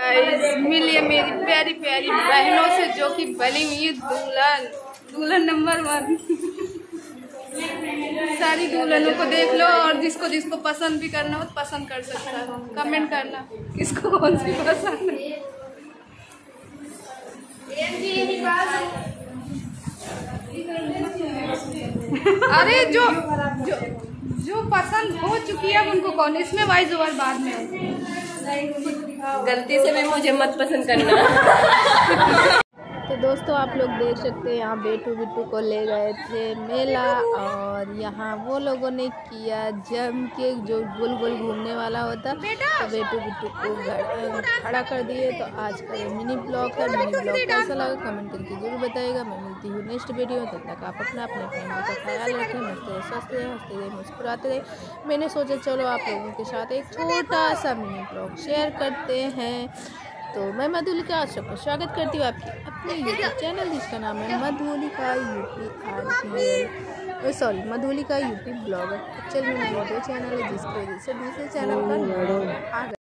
मिलिए मेरी प्यारी प्यारी बहनों से जो कि बनी हुई दुल्हन नंबर 1। सारी दुल्हनों को देख लो और जिसको जिसको पसंद भी करना हो तो पसंद कर सकता है। कमेंट करना किसको कौन सी पसंद है। अरे जो जो जो पसंद हो चुकी है उनको कौन, इसमें वाइज ओवर बाद में। गलती से भी मुझे मत पसंद करना। तो दोस्तों आप लोग देख सकते हैं यहाँ बेटू बिट्टू को ले गए थे मेला और यहाँ वो लोगों ने किया जम के जो गोल गोल घूमने वाला होता, तो बेटू बिट्टू को खड़ा कर दिए। तो आज का ये मिनी ब्लॉग है। मिनी ब्लॉग कैसा लगा कमेंट करके जरूर बताइएगा। मैं मिलती हूँ नेक्स्ट वीडियो। तब तक आप अपने फैमिली का ख्याल रखें। मस्त रहे, स्वस्थ रहे, हंसते रहे, मुस्कुराते रहे। मैंने सोचा चलो आप लोगों के साथ एक छोटा सा मिनी ब्लॉग शेयर करते हैं। तो मैं मधुलिका आप सबको स्वागत करती हूँ आपकी अपने यूट्यूब चैनल जिसका नाम है Madhulika Madhulika YouTube blogger. Actual में मेरे 2 चैनल है जिसकी वजह से दूसरे चैनल का नाम आ गया।